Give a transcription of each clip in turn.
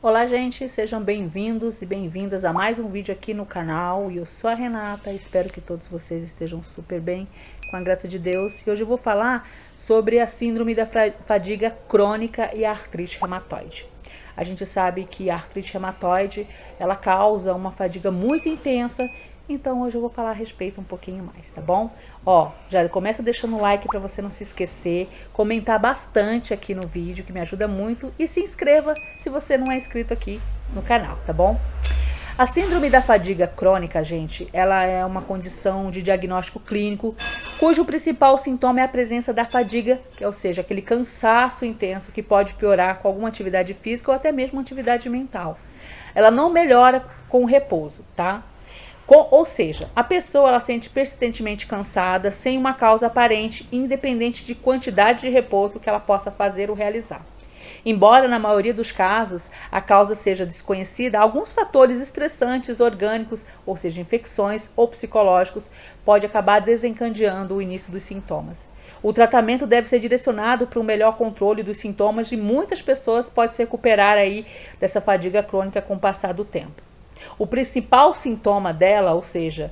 Olá gente, sejam bem-vindos e bem-vindas a mais um vídeo aqui no canal. Eu sou a Renata, espero que todos vocês estejam super bem, com a graça de Deus. E hoje eu vou falar sobre a síndrome da fadiga crônica e a artrite reumatoide. A gente sabe que a artrite reumatoide, ela causa uma fadiga muito intensa, então hoje eu vou falar a respeito um pouquinho mais, tá bom? Ó, já começa deixando o like para você não se esquecer, comentar bastante aqui no vídeo, que me ajuda muito, e se inscreva se você não é inscrito aqui no canal, tá bom? A síndrome da fadiga crônica, gente, ela é uma condição de diagnóstico clínico, cujo principal sintoma é a presença da fadiga, ou seja, aquele cansaço intenso que pode piorar com alguma atividade física ou até mesmo atividade mental. Ela não melhora com o repouso, tá? Ou seja, a pessoa ela sente persistentemente cansada, sem uma causa aparente, independente de quantidade de repouso que ela possa fazer ou realizar. Embora na maioria dos casos a causa seja desconhecida, alguns fatores estressantes orgânicos, ou seja, infecções ou psicológicos, pode acabar desencadeando o início dos sintomas. O tratamento deve ser direcionado para um melhor controle dos sintomas e muitas pessoas podem se recuperar aí dessa fadiga crônica com o passar do tempo. O principal sintoma dela, ou seja,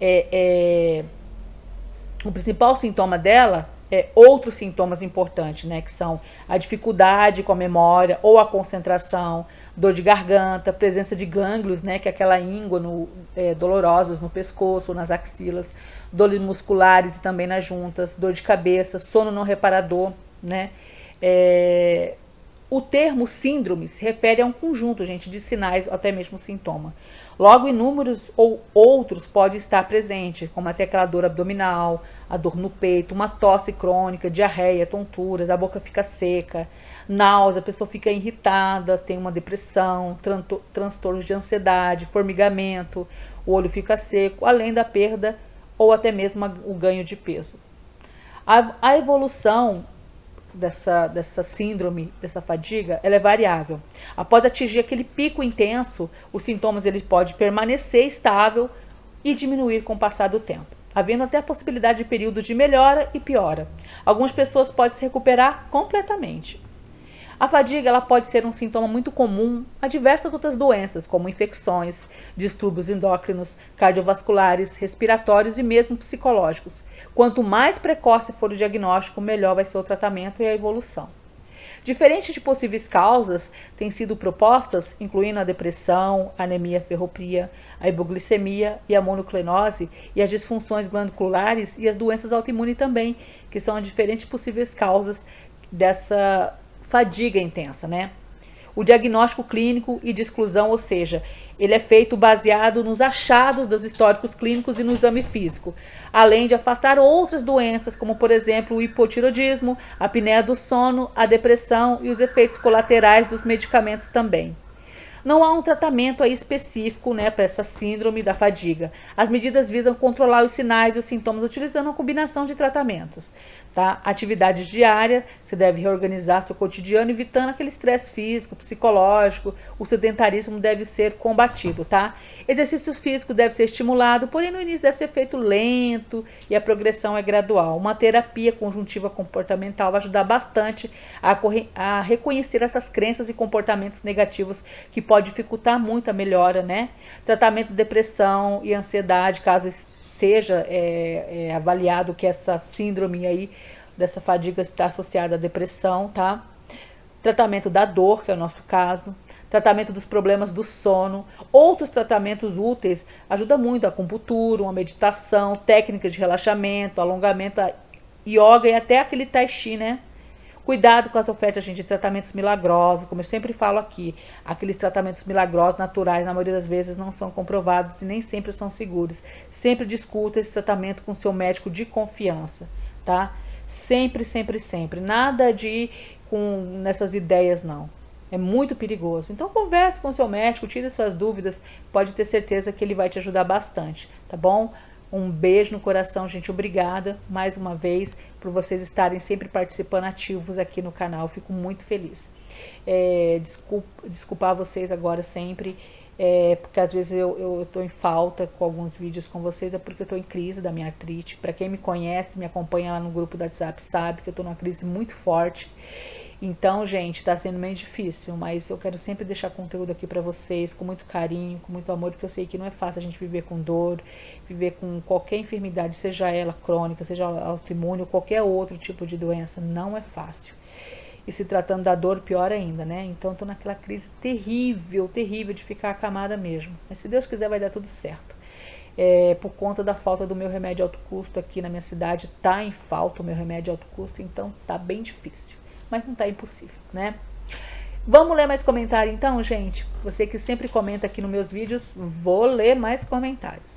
o principal sintoma dela é outros sintomas importantes, né, que são a dificuldade com a memória ou a concentração, dor de garganta, presença de gânglios, né, que é aquela íngua dolorosos no pescoço, nas axilas, dores musculares e também nas juntas, dor de cabeça, sono não reparador, né. O termo síndrome se refere a um conjunto, gente, de sinais ou até mesmo sintoma. Logo, inúmeros ou outros podem estar presentes, como até aquela dor abdominal, a dor no peito, uma tosse crônica, diarreia, tonturas, a boca fica seca, náusea, a pessoa fica irritada, tem uma depressão, transtornos de ansiedade, formigamento, o olho fica seco, além da perda ou até mesmo o ganho de peso. A evolução dessa síndrome, dessa fadiga, ela é variável. Após atingir aquele pico intenso, os sintomas ele pode permanecer estável e diminuir com o passar do tempo, havendo até a possibilidade de períodos de melhora e piora. Algumas pessoas podem se recuperar completamente. A fadiga ela pode ser um sintoma muito comum a diversas outras doenças, como infecções, distúrbios endócrinos, cardiovasculares, respiratórios e mesmo psicológicos. Quanto mais precoce for o diagnóstico, melhor vai ser o tratamento e a evolução. Diferentes de possíveis causas têm sido propostas, incluindo a depressão, a anemia ferropria, a hipoglicemia e a mononucleose e as disfunções glandulares e as doenças autoimunes também, que são as diferentes possíveis causas dessa fadiga intensa, né? O diagnóstico clínico e de exclusão, ou seja, ele é feito baseado nos achados dos históricos clínicos e no exame físico, além de afastar outras doenças, como por exemplo o hipotiroidismo, a apneia do sono, a depressão e os efeitos colaterais dos medicamentos também. Não há um tratamento aí específico, né, para essa síndrome da fadiga. As medidas visam controlar os sinais e os sintomas utilizando uma combinação de tratamentos. Tá? Atividades diárias, você deve reorganizar seu cotidiano, evitando aquele estresse físico, psicológico. O sedentarismo deve ser combatido, tá? Exercício físico deve ser estimulado, porém no início deve ser feito lento e a progressão é gradual. Uma terapia conjuntiva comportamental vai ajudar bastante a reconhecer essas crenças e comportamentos negativos que pode dificultar muito a melhora, né? Tratamento de depressão e ansiedade, caso seja avaliado que essa síndrome aí, dessa fadiga está associada à depressão, tá? Tratamento da dor, que é o nosso caso. Tratamento dos problemas do sono. Outros tratamentos úteis ajudam muito a acupuntura, uma meditação, técnicas de relaxamento, alongamento, yoga e até aquele tai chi, né? Cuidado com as ofertas, gente, de tratamentos milagrosos, como eu sempre falo aqui. Aqueles tratamentos milagrosos, naturais, na maioria das vezes não são comprovados e nem sempre são seguros. Sempre discuta esse tratamento com seu médico de confiança, tá? Sempre, sempre, sempre. Nada de ir nessas ideias, não. É muito perigoso. Então converse com seu médico, tire suas dúvidas, pode ter certeza que ele vai te ajudar bastante, tá bom? Um beijo no coração, gente. Obrigada mais uma vez por vocês estarem sempre participando ativos aqui no canal. Fico muito feliz. Desculpar vocês agora sempre, porque às vezes eu estou em falta com alguns vídeos com vocês, é porque eu estou em crise da minha artrite. Para quem me conhece, me acompanha lá no grupo do WhatsApp, sabe que eu estou numa crise muito forte. Então, gente, tá sendo meio difícil, mas eu quero sempre deixar conteúdo aqui pra vocês, com muito carinho, com muito amor, porque eu sei que não é fácil a gente viver com dor, viver com qualquer enfermidade, seja ela crônica, seja autoimune ou qualquer outro tipo de doença, não é fácil. E se tratando da dor, pior ainda, né? Então, eu tô naquela crise terrível, terrível de ficar acamada mesmo. Mas se Deus quiser, vai dar tudo certo. Por conta da falta do meu remédio alto custo aqui na minha cidade, tá em falta o meu remédio alto custo, então tá bem difícil. Mas não tá impossível, né? Vamos ler mais comentário então, gente? Você que sempre comenta aqui nos meus vídeos, vou ler mais comentários.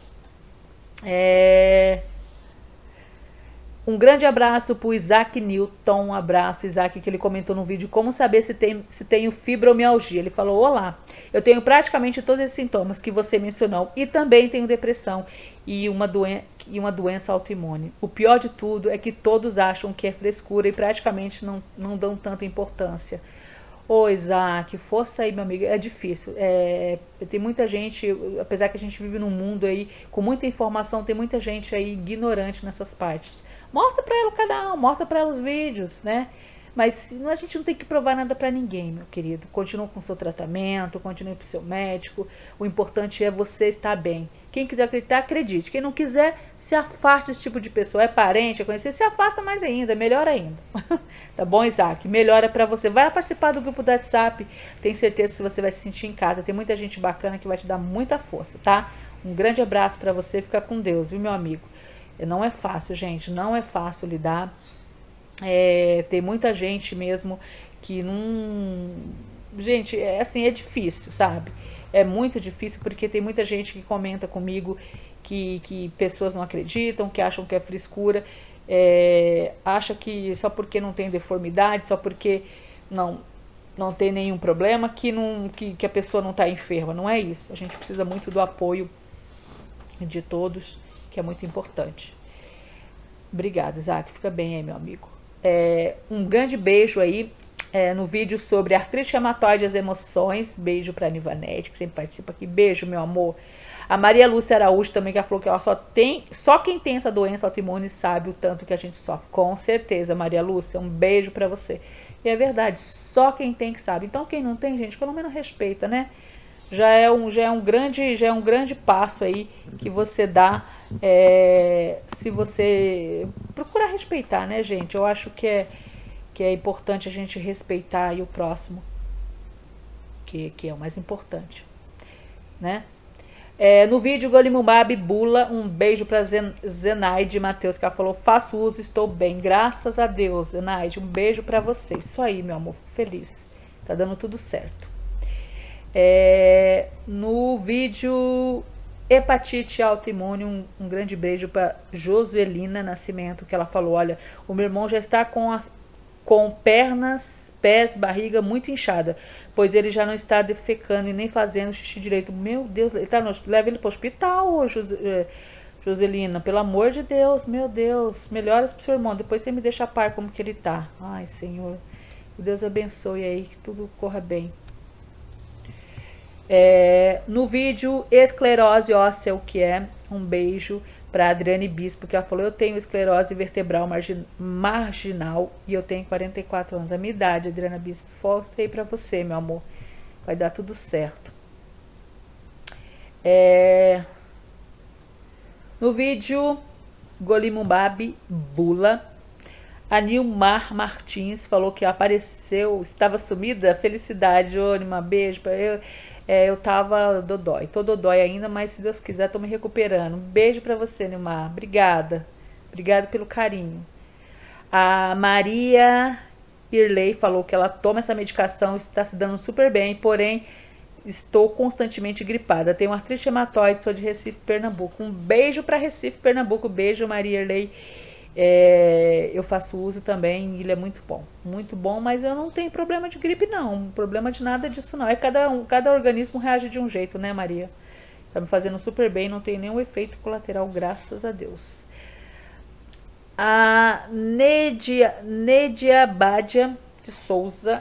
Um grande abraço pro Isaac Newton, um abraço, Isaac, que ele comentou no vídeo como saber se tenho fibromialgia. Ele falou, olá, eu tenho praticamente todos esses sintomas que você mencionou e também tenho depressão e uma doença autoimune. O pior de tudo é que todos acham que é frescura e praticamente não dão tanta importância. Ô Isaac, força aí, meu amigo, é difícil, tem muita gente, apesar que a gente vive num mundo aí com muita informação, tem muita gente aí ignorante nessas partes. Mostra pra ela o canal, mostra pra ela os vídeos, né? Mas a gente não tem que provar nada pra ninguém, meu querido. Continue com o seu tratamento, continue pro seu médico. O importante é você estar bem. Quem quiser acreditar, acredite. Quem não quiser, se afaste desse tipo de pessoa. É parente, é conhecido, se afasta mais ainda, melhor ainda. Tá bom, Isaac? Melhora pra você. Vai participar do grupo do WhatsApp. Tenho certeza que você vai se sentir em casa. Tem muita gente bacana que vai te dar muita força, tá? Um grande abraço pra você. Fica com Deus, viu, meu amigo? Não é fácil, gente. Não é fácil lidar. Tem muita gente mesmo que não... Gente, assim, é difícil, sabe? É muito difícil porque tem muita gente que comenta comigo que pessoas não acreditam, que acham que é frescura, acha que só porque não tem deformidade, só porque não tem nenhum problema, que a pessoa não está enferma. Não é isso. A gente precisa muito do apoio de todos, que é muito importante. Obrigada, Isaac. Fica bem aí, meu amigo. Um grande beijo aí no vídeo sobre artrite reumatoide e as emoções. Beijo pra Nivanete, que sempre participa aqui. Beijo, meu amor. A Maria Lúcia Araújo também, que ela falou que ela só quem tem essa doença autoimune sabe o tanto que a gente sofre. Com certeza, Maria Lúcia, um beijo pra você. E é verdade, só quem tem que sabe. Então, quem não tem, gente, pelo menos respeita, né? Já é um grande passo aí que você dá, se você procurar respeitar, né, gente? Eu acho que é importante a gente respeitar aí o próximo, que é o mais importante, né? No vídeo Golimumab Bula, um beijo pra Zenaide Matheus, que ela falou, faço uso, estou bem, graças a Deus, Zenaide, um beijo pra você. Isso aí, meu amor, fico feliz, tá dando tudo certo. No vídeo hepatite autoimune, um grande beijo para Josuelina Nascimento, que ela falou, olha, o meu irmão já está com pernas, pés, barriga muito inchada, pois ele já não está defecando e nem fazendo xixi direito. Meu Deus, leva ele para o hospital, Joselina, pelo amor de Deus, meu Deus, melhoras pro seu irmão, depois você me deixa a par como que ele tá. Ai, Senhor, que Deus abençoe aí, que tudo corra bem. No vídeo esclerose óssea, o que é? Um beijo para Adriane Bispo, que ela falou, eu tenho esclerose vertebral marginal e eu tenho 44 anos. A minha idade, Adriana Bispo, força aí para você, meu amor. Vai dar tudo certo. No vídeo Golimumab Bula, a Nilmar Martins falou que apareceu, estava sumida. Felicidade, Nilmar, beijo para eu. Eu tava tô dodói ainda, mas se Deus quiser, tô me recuperando. Um beijo pra você, Nilmar. Obrigada. Obrigada pelo carinho. A Maria Irley falou que ela toma essa medicação, está se dando super bem, porém, estou constantemente gripada. Tenho artrite reumatoide, sou de Recife, Pernambuco. Um beijo pra Recife, Pernambuco. Beijo, Maria Irley. Eu faço uso também, ele é muito bom, mas eu não tenho problema de gripe não, problema de nada disso não, cada organismo reage de um jeito, né, Maria? Tá me fazendo super bem, não tem nenhum efeito colateral, graças a Deus. A Nedia Badia de Souza,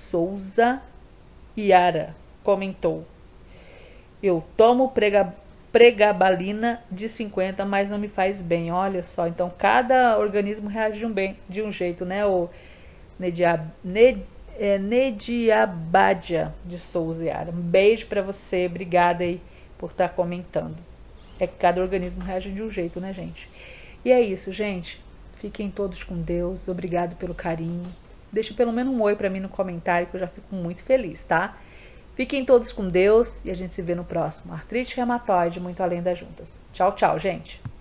Yara comentou, eu tomo pregabalina de 50, mas não me faz bem. Olha só, então cada organismo reage de um jeito, né? O Nediabadia de Souza Yara. Um beijo para você, obrigada aí por estar comentando. É que cada organismo reage de um jeito, né, gente? E é isso, gente. Fiquem todos com Deus. Obrigado pelo carinho. Deixa pelo menos um oi para mim no comentário, que eu já fico muito feliz, tá? Fiquem todos com Deus e a gente se vê no próximo. Artrite reumatoide, muito além das juntas. Tchau, tchau, gente.